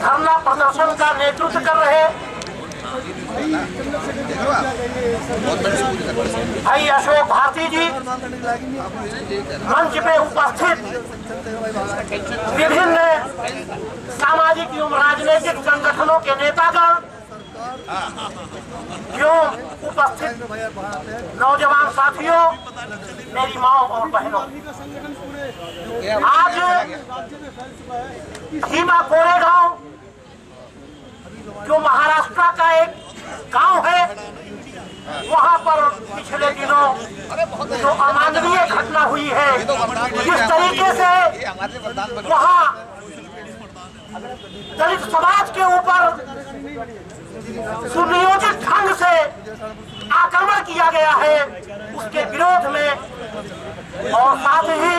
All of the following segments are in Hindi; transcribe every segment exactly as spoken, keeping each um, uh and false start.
धरना प्रदर्शन का नेतृत्व कर रहे भाई अशोक भारती जी, मंच पे उपस्थित विभिन्न सामाजिक एवं राजनीतिक संगठनों के नेतागण, क्यों उपस्थित नौजवान साथियों, मेरी माओ और बहनों, आज भीमा कोरेगांव जो महाराष्ट्र का एक गांव है, वहां पर पिछले दिनों जो अमानवीय घटना हुई है, जिस तरीके से वहां दलित समाज के ऊपर सुनियोजित ढंग से आक्रमण किया गया है, उसके विरोध में और साथ ही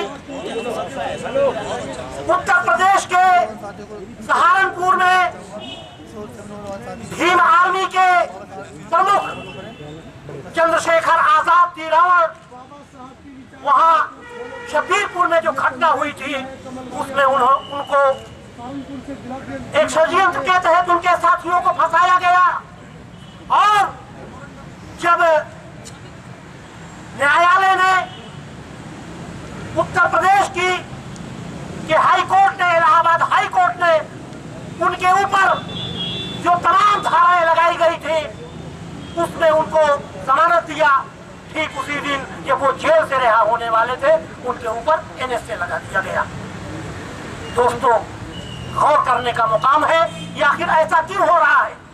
उत्तर प्रदेश के सहारनपुर में भीम आर्मी के प्रमुख चंद्रशेखर आजाद की रावण, वहां शब्बीरपुर में जो घटना हुई थी, उसमें उनको एक षड्यंत्र के तहत उनके साथियों को फंसाया गया। और जब न्यायालय ने, उत्तर प्रदेश की के हाई कोर्ट ने, इलाहाबाद हाई कोर्ट ने उनके ऊपर जो तमाम धाराएं लगाई गई थी, उसमें उनको जमानत दिया। ठीक उसी दिन जब वो जेल से रिहा होने वाले थे, उनके ऊपर एनएसए लगा दिया गया। दोस्तों, गौर करने का मुकाम है कि आखिर ऐसा क्यों हो रहा है।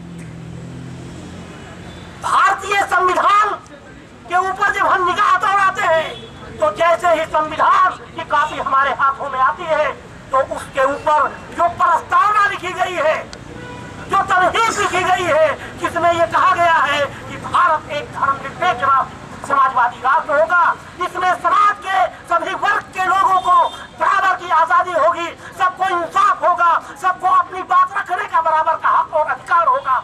भारतीय संविधान के ऊपर जब हम निगाह दौड़ाते हैं, तो जैसे ही संविधान की कॉपी हमारे हाथों में आती है, तो उसके ऊपर जो प्रस्तावना लिखी गई है, जो तमहीद लिखी गई है, जिसमें यह कहा गया है कि भारत एक धर्मनिरपेक्ष समाजवादी राष्ट्र होगा, इसमें समाज के सभी वर्ग के लोगों को बराबर की आजादी होगी, सबको इंसाफ होगा, सबको अपनी बात रखने का बराबर का हक और अधिकार होगा।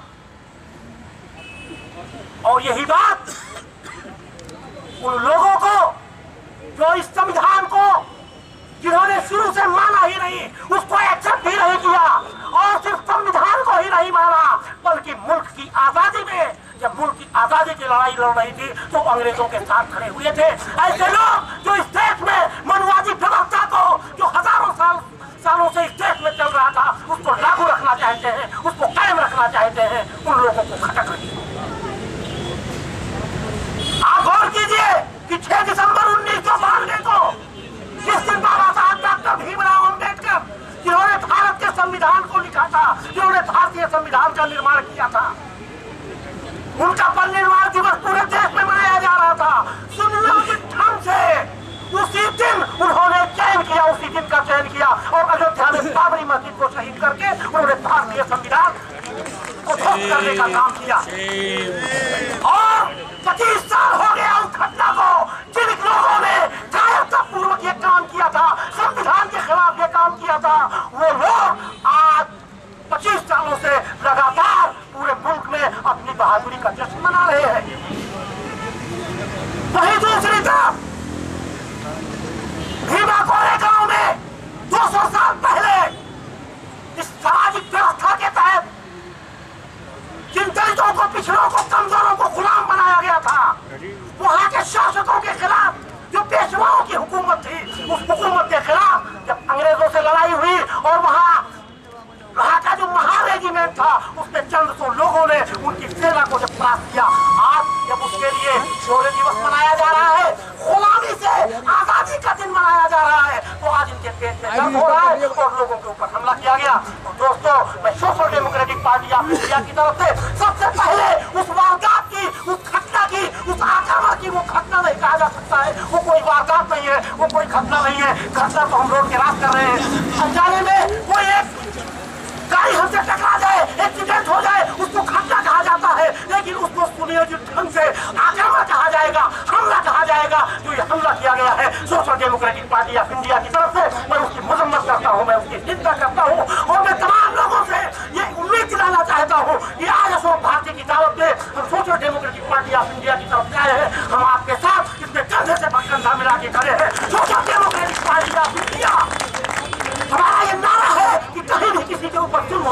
और यही बात उन लोगों को जो इस संविधान को, जिन्होंने शुरू से माना ही नहीं, उसको एक्सेप्ट ही नहीं किया, और सिर्फ संविधान को ही नहीं माना, बल्कि मुल्क की आजादी में, जब मुल्क की आजादी की लड़ाई लड़ रही थी, तो अंग्रेजों के साथ खड़े हुए थे। ऐसे लोग जो इस देश में मनुवादी व्यवस्था को, जो हजारों साल सालों से इस देश में चल रहा था, उसको लागू रखना चाहते हैं, उसको कायम रखना चाहते हैं, उन लोगों को खटक रही है। आप गौर कीजिए कि छह दिसंबर उन्नीस सौ बानवे को, जिस दिन बाबा साहब डॉक्टर भीमराव अम्बेडकर, जिन्होंने भारत के संविधान को लिखा था, जिन्होंने भारतीय संविधान का निर्माण किया था, उनका परिनिर्वाण दिवस पूरे देश में मनाया जा रहा था। सुनियोजित ढंग से उसी दिन उन्होंने चयन किया, उसी दिन का चयन किया, और अयोध्या में बाबरी मस्जिद को शहीद करके उन्होंने भारतीय संविधान को ध्वस्त करने का काम किया। और पच्चीस साल हो गया उस घटना को, जिन लोगों ने कायरता पूर्वक ये काम किया था, संविधान के खिलाफ ये काम किया था, वो लोग आज पच्चीस सालों से लगातार पूरे मुल्क में अपनी बहादुरी का जश्न मना रहे हैं। वहीं दूसरी तरफ भीमा कोरेगांव में दो सौ साल पहले इस सामाजिक व्यवस्था के तहत जिन दलितों को, पिछड़ों को, कमजोरों को गुलाम बनाया गया था, वहां के शासकों के खिलाफ, जो पेशवाओं की हुकूमत थी, उस हुकूमत के खिलाफ जब अंग्रेजों से लड़ाई हुई, और वहां वहां का जो महारेजिमेंट था, उसमें चंद सौ लोगों ने उनकी सेना को जब पास किया, आज जब उसके लिए शौर्य दिवस मनाया जा रहा है, गुलामी से आजादी का दिन मनाया जा रहा है, तो आज इनके पेट में दर्द हो रहा है और लोगों के ऊपर हमला किया गया। तो दोस्तों, मैं Social Democratic Party of India की तरफ से सबसे पहले उस वारदात की, उस घटना की, उस आक्रमण की, वो घटना नहीं कहा जा सकता है, वो कोई वारदात नहीं है, वो कोई घटना नहीं है। घटना तो हम रोड के रात कर रहे हैं, अनजाने में कोई एक गाड़ी हमसे टकरा जाए, एक्सीडेंट हो जाए, उसको घटना कहा जाता है, लेकिन उसको सुनियोजित ढंग से आक्रमण कहा जाएगा, हमला कहा जाएगा। जो ये हमला किया गया है Social Democratic Party of India की तरफ से, मैं उसकी मजम्मत करता हूँ, मैं उसकी निंदा करता हूँ, और मैं तमाम लोगों से ये उम्मीद दिलाना चाहता हूँ कि आज अशोक भारती की दावत में हम Social Democratic Party of India की तरफ से आए हैं, हम आपके साथ इसमें कंधे से कंधा मिला के खड़े हैं। Social Democratic Party of India, हमारा ये नारा है कि कहीं भी किसी के ऊपर जुल्म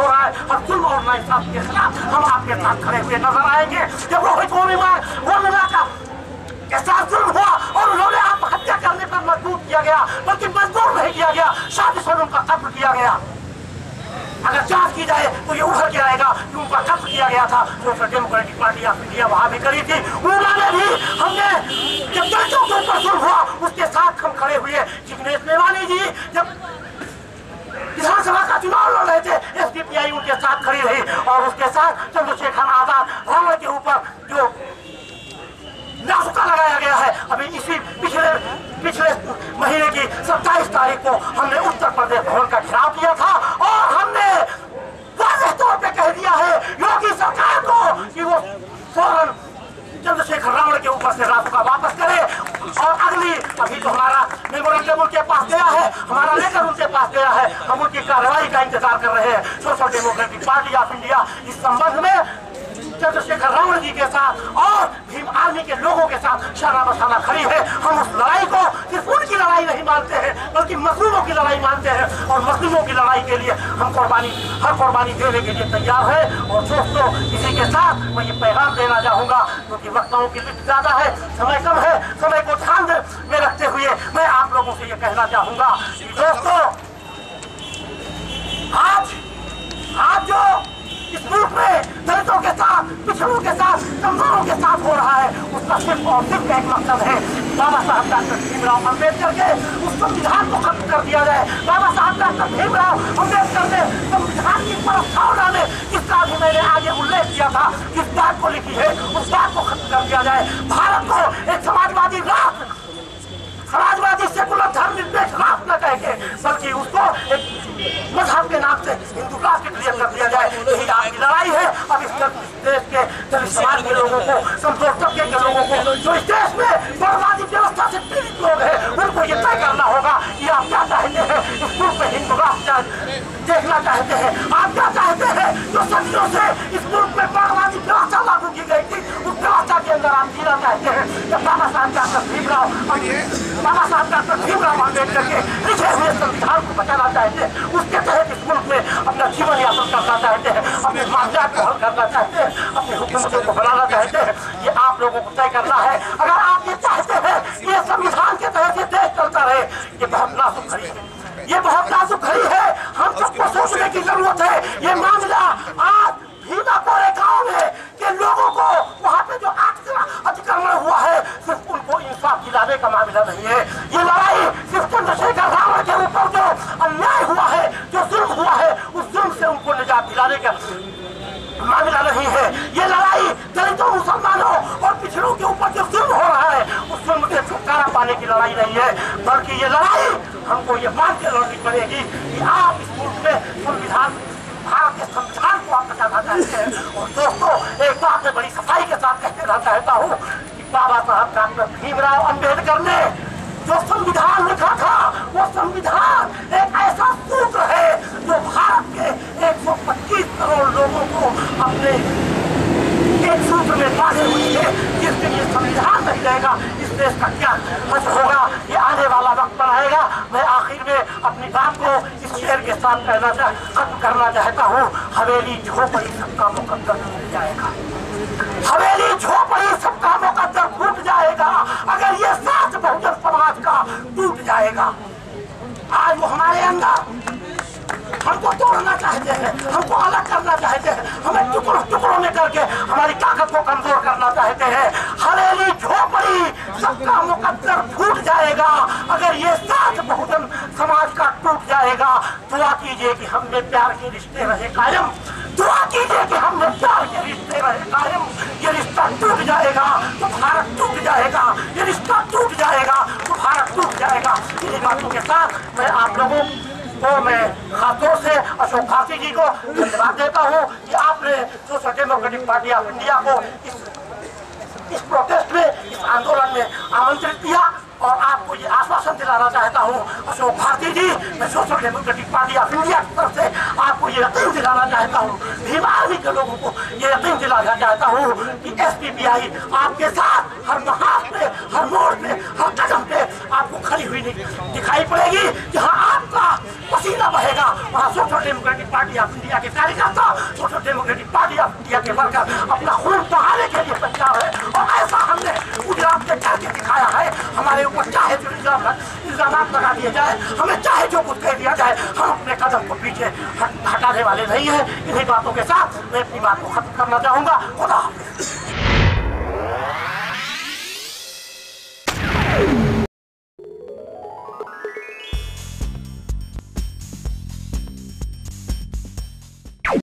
फरमाइश के खिलाफ हम आपके साथ खड़े हुए नजर आएंगे। जब रोहित उर्मिला का के साथ जुल्म हुआ और उन्होंने आत्महत्या करने पर मजबूर किया गया, बल्कि मजबूर नहीं किया गया, साजिश में उनका कत्ल किया गया। अगर जांच की जाए तो ये उभर के आएगा कि उनका कत्ल किया गया था। Social Democratic Party of India वहां भी करी थी, उन्होंने भी, हमने जब दलितों के ऊपर जुल्म हुआ उसके साथ हम खड़े हुए। जिग्नेश मेवानी जी जब विधानसभा का चुनाव लड़ रहे थे, एस डी पी आई उनके साथ खड़ी रही और उसके साथ चंद्रशेखर आजाद रावण के ऊपर जो नासुका लगाया गया है, अभी इसी पिछले पिछले महीने की सत्ताईस तारीख को हमने उत्तर प्रदेश भवन का घेराव किया था और हमने वाज़ेह तौर पे कह दिया है योगी सरकार को कि वो फौरन चंद्रशेखर रावण के ऊपर से नासुका वापस करे। और अगली अभी तो हमारा मेमोरेंडम उनके पास गया है, हमारा लेकर उनके पास गया है, हम उनकी कार्रवाई का इंतजार कर रहे हैं। Social Democratic Party of India इस संबंध में चंद्रशेखर रावण जी के साथ और भीम आर्मी के लोगों के साथ शाना बशाना खड़ी है। हम उस लड़ाई को सिर्फ उनकी लड़ाई नहीं मानते हैं, बल्कि मजलूमों की लड़ाई मानते हैं और मजलूमों की लड़ाई के लिए हम कुर्बानी हर कुर्बानी देने के लिए तैयार है। और दोस्तों, इसी के साथ मैं ये पैगाम देना चाहूंगा, क्योंकि वक्ताओं की लिस्ट ज्यादा है, समय कम है, समय को ध्यान में रखते हुए मैं आप लोगों से ये कहना चाहूंगा कि दोस्तों, आज आज जो इस मुल्क में दलितों के साथ, पिछड़ों के साथ, कमजोरों के साथ हो रहा है, उसका सिर्फ और सिर्फ एक मकसद है, बाबा साहब डॉक्टर भीमराव अम्बेडकर के उस संविधान को खत्म कर दिया जाए। बाबा साहब डॉक्टर भीमराव अम्बेडकर ने संविधान की प्रस्तावना में जिसका भी मैंने आगे उल्लेख किया था, किस बात को लिखी है, उस बात को खत्म कर दिया जाए। भारत को एक समाजवादी राष्ट्र, समाजवादी सेकुलर धर्मनिरपेक्ष राष्ट्र न कह के, बल्कि उसको एक मजहब के नाम से हिंदू राष्ट्र क्लियर कर दिया जाए। यही आपकी लड़ाई है। अब इस देश के दलित समाज के लोगों को, कमजोर तबके के लोगों को, जो इस देश में बर्बादी व्यवस्था से पीड़ित लोग हैं, उनको ये तय करना होगा कि आप क्या चाहते हैं, इस मुल्क में हिंदू राष्ट्र देखना चाहते हैं, आप क्या चाहते हैं। जो सदियों से इस मुल्क में बर्बादी व्यवस्था लागू की गई थी, उस व्यवस्था के अंदर आप जीना चाहते हैं। जब बाबा साहब डॉक्टर भीमराव बाबा साहब डॉक्टर भीमराव अम्बेडकर के लिखे हुए संविधान को बचाना चाहते हैं, उसके तहत इस मुल्क में अपना जीवन यापन करना चाहते हैं, अपने मामलात को हल करना चाहते हैं, अपनी हुकूमतों को बनाना चाहते हैं, ये आप लोगों को तय करना है। अगर आप ये चाहते हैं कि ये संविधान के तहत ये देश चलता रहे, ये बहुत नाजुक घड़ी है, ये बहुत नाजुक घड़ी है। हम सबको सोचने की जरूरत है। ये मामला आज भीमाकोरे गांव में के लोगों को वहाँ पे जो अतिक्रमण हुआ है, सिर्फ उनको इंसाफ दिलाने का मामला नहीं है। ये लड़ाई सिर्फ चंद्रशेखर रावण के ऊपर जो अन्याय हुआ है, जो जुल्म हुआ है, उस जुल्म से उनको निजात दिलाने का मामला नहीं है। ये लड़ाई दलितों, मुसलमानों और पिछड़ों के ऊपर जो जुल्म हो रहा है, उस जुल्म से छुटकारा पाने की लड़ाई नहीं है, बल्कि ये लड़ाई हमको ये मान के लड़नी पड़ेगी कि आप इस मुल्क में संविधान, भारत के संविधान को आप बचाना चाहते हैं। और दोस्तों, एक बात मैं बड़ी सफाई के साथ कह देना चाहता हूँ कि बाबा साहब डॉक्टर भीमराव अम्बेडकर ने जो संविधान लिखा था, वो संविधान एक ऐसा सूत्र है जो भारत के एक सौ पच्चीस करोड़ लोगों को अपने एक सूत्र में बांधे हुई है। जिस दिन ये संविधान नहीं रहेगा, इस देश का क्या हद होगा, ये आने वाला वक्त बनाएगा। मैं आखिर में अपनी बात को इस शेर के साथ कहना खत्म करना चाहता हूँ। हवेली झोपड़ी सबका मुकद्दर टूट जाएगा, हवेली झोपड़ी सबका मुकद्दर टूट जाएगा अगर ये साथ बहुजन समाज का टूट जाएगा। आज वो हमारे अंदर हमको तोड़ना चाहते हैं, हमको अलग करना चाहते हैं, हमें टुकड़ों टुकड़ों में करके हमारी ताकत को कमजोर करना चाहते हैं। हवेली झोपड़ी सबका मुकद्दर फूट जाएगा अगर ये साथ बहुजन समाज का टूट जाएगा। दुआ कीजिए कि हमने प्यार के रिश्ते रहे कायम, दुआ कीजिए कि हमने प्यार के रिश्ते रहे कायम। ये रिश्ता टूट जाएगा तो भारत टूट जाएगा, ये रिश्ता टूट जाएगा तो भारत टूट जाएगा। इन्हीं बातों के साथ मैं आप लोगों तो मैं खासतौर से अशोक भारती जी को धन्यवाद देता हूँ कि आपने Social Democratic Party of India को इस इस प्रोटेस्ट में, इस आंदोलन में आमंत्रित किया। और आपको ये आश्वासन दिलाना चाहता हूँ अशोक भारती जी, मैं Social Democratic Party of India की तरफ से आपको ये यकीन दिलाना चाहता हूँ, भीम आर्मी के लोगों को ये यकीन दिलाना चाहता हूँ कि एस पी पी आई आपके साथ हर महाज पे, हर मोड़ पे, हर कदम पे आपको खड़ी हुई दिखाई पड़ेगी। जहाँ आपका पसीना बहेगा वहाँ Social Democratic Party of India के कार्यकर्ता, Social Democratic Party of India के वर्कर अपना खून बहाने के लिए तैयार है। और ऐसा हमने गुजरात में करके दिखाया है। हमारे ऊपर चाहे जो इल्जाम इल्जाम लगा दिए जाए, हमें चाहे जो कुछ कह दिया जाए, हम अपने कदम को पीछे हटाने वाले नहीं है। इन्हीं बातों के साथ मैं अपनी बात को खत्म करना चाहूँगा। खुदा हाफिज़।